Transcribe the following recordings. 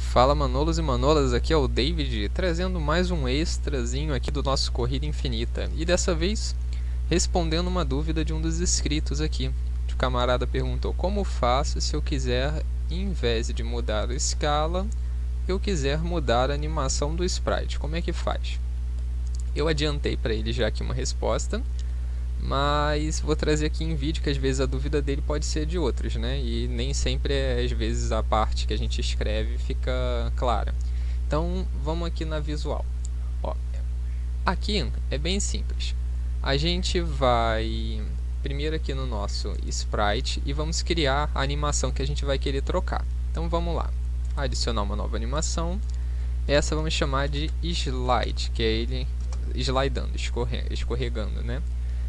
Fala Manolos e Manolas, aqui é o David, trazendo mais um extrazinho aqui do nosso Corrida Infinita. E dessa vez, respondendo uma dúvida de um dos inscritos aqui. O camarada perguntou: como faço se eu quiser, em vez de mudar a escala, eu quiser mudar a animação do sprite? Como é que faz? Eu adiantei para ele já aqui uma resposta, mas vou trazer aqui em vídeo, que às vezes a dúvida dele pode ser de outros, né? E nem sempre, às vezes, a parte que a gente escreve fica clara. Então, vamos aqui na visual. Ó, aqui é bem simples. A gente vai primeiro aqui no nosso sprite e vamos criar a animação que a gente vai querer trocar. Então, vamos lá. Adicionar uma nova animação. Essa vamos chamar de slide, que é ele slidando, escorregando, né?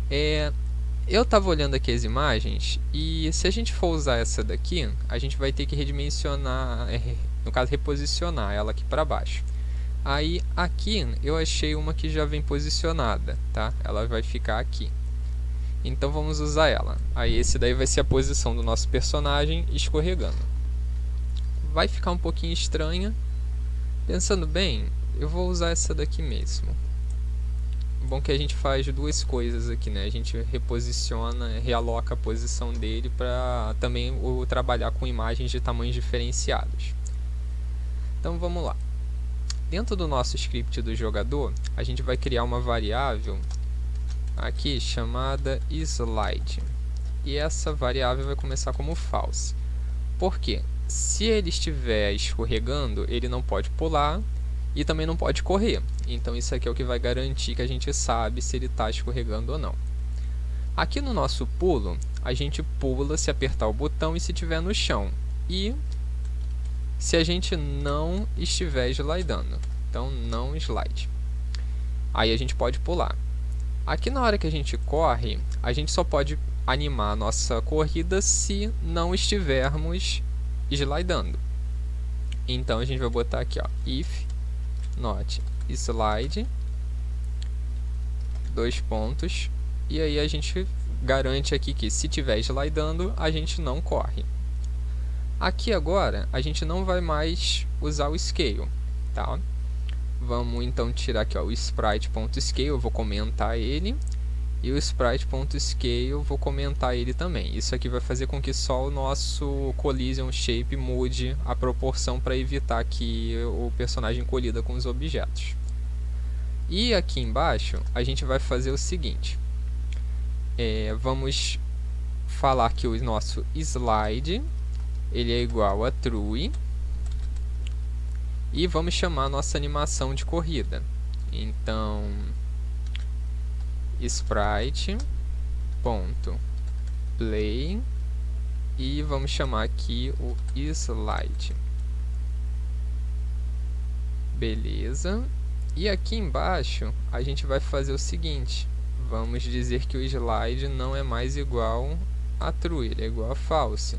Eu estava olhando aqui as imagens e se a gente for usar essa daqui, a gente vai ter que redimensionar, no caso reposicionar ela aqui para baixo. Aí aqui eu achei uma que já vem posicionada, tá? Ela vai ficar aqui. Então vamos usar ela. Aí esse daí vai ser a posição do nosso personagem escorregando. Vai ficar um pouquinho estranha. Pensando bem, eu vou usar essa daqui mesmo. Bom que a gente faz duas coisas aqui, né? A gente reposiciona, realoca a posição dele para também trabalhar com imagens de tamanhos diferenciados. Então vamos lá. Dentro do nosso script do jogador, a gente vai criar uma variável aqui chamada slide. E essa variável vai começar como false. Por quê? Se ele estiver escorregando, ele não pode pular e também não pode correr. Então isso aqui é o que vai garantir que a gente sabe se ele está escorregando ou não. Aqui no nosso pulo, a gente pula se apertar o botão e se estiver no chão. E se a gente não estiver slidando. Então não slide. Aí a gente pode pular. Aqui na hora que a gente corre, a gente só pode animar a nossa corrida se não estivermos slidando. Então a gente vai botar aqui, ó, if not slide, dois pontos, e aí a gente garante aqui que se tiver slidando, a gente não corre. Aqui agora, a gente não vai mais usar o scale, tá? Vamos então tirar aqui, ó, o sprite.scale, eu vou comentar ele, e o sprite.scale eu vou comentar ele também. Isso aqui vai fazer com que só o nosso collision shape mude a proporção para evitar que o personagem colida com os objetos. E aqui embaixo a gente vai fazer o seguinte. Vamos falar que o nosso slide ele é igual a true. E vamos chamar a nossa animação de corrida. Então sprite.play e vamos chamar aqui o slide. Beleza. E aqui embaixo a gente vai fazer o seguinte. Vamos dizer que o slide não é mais igual a true, ele é igual a false.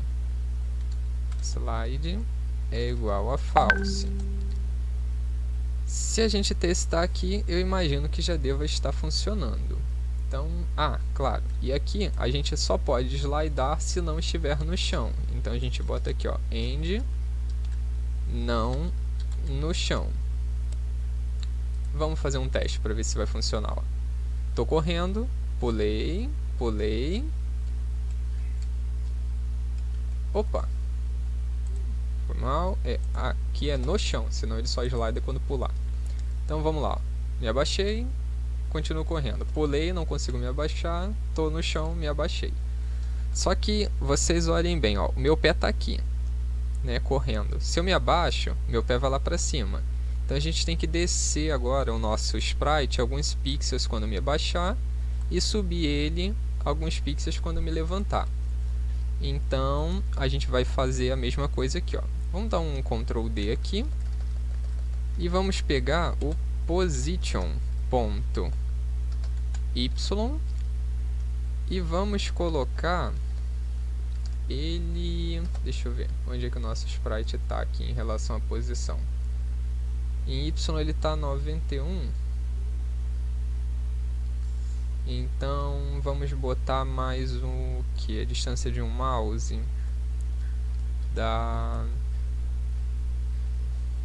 Slide é igual a false. Se a gente testar aqui, eu imagino que já deva estar funcionando. Então, claro, e aqui a gente só pode slidar se não estiver no chão. Então a gente bota aqui, ó, end não no chão. Vamos fazer um teste para ver se vai funcionar. Estou correndo, pulei. Opa! Foi mal. Aqui é no chão, senão ele só slida quando pular. Então vamos lá. Me abaixei, continuo correndo. Pulei, não consigo me abaixar. Estou no chão, me abaixei. Só que vocês olhem bem, ó, o meu pé está aqui, né, correndo. Se eu me abaixo, meu pé vai lá para cima. Então a gente tem que descer agora o nosso sprite alguns pixels quando me abaixar e subir ele alguns pixels quando me levantar. Então a gente vai fazer a mesma coisa aqui, ó. Vamos dar um Ctrl D aqui e vamos pegar o position.y e vamos colocar ele, deixa eu ver, onde é que o nosso sprite está aqui em relação à posição. Em Y ele está 91. Então vamos botar mais a distância de um mouse da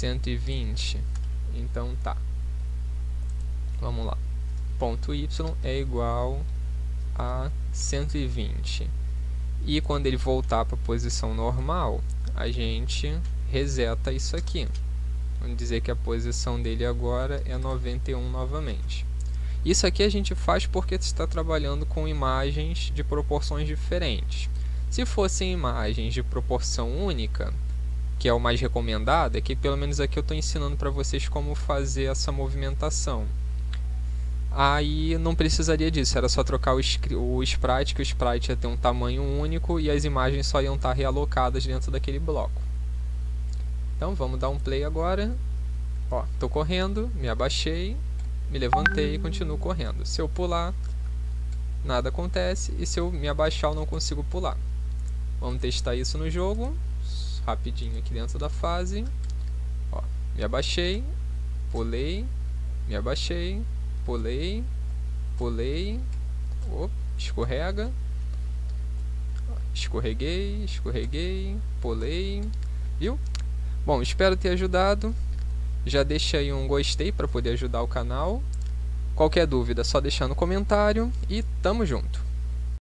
120. Então tá. Vamos lá. Ponto y é igual a 120. E quando ele voltar para a posição normal, a gente reseta isso aqui. Vamos dizer que a posição dele agora é 91 novamente. Isso aqui a gente faz porque está trabalhando com imagens de proporções diferentes. Se fossem imagens de proporção única, que é o mais recomendado, é que pelo menos aqui eu estou ensinando para vocês como fazer essa movimentação. Aí não precisaria disso, era só trocar o sprite, que o sprite ia ter um tamanho único e as imagens só iam estar realocadas dentro daquele bloco. Então vamos dar um play agora. Ó, estou correndo, me abaixei, me levantei e continuo correndo. Se eu pular, nada acontece, e se eu me abaixar eu não consigo pular. Vamos testar isso no jogo, rapidinho aqui dentro da fase. Ó, me abaixei, pulei, me abaixei, pulei, pulei, escorrega, escorreguei, escorreguei, pulei, viu? Bom, espero ter ajudado. Já deixa aí um gostei para poder ajudar o canal. Qualquer dúvida, só deixar no comentário e tamo junto!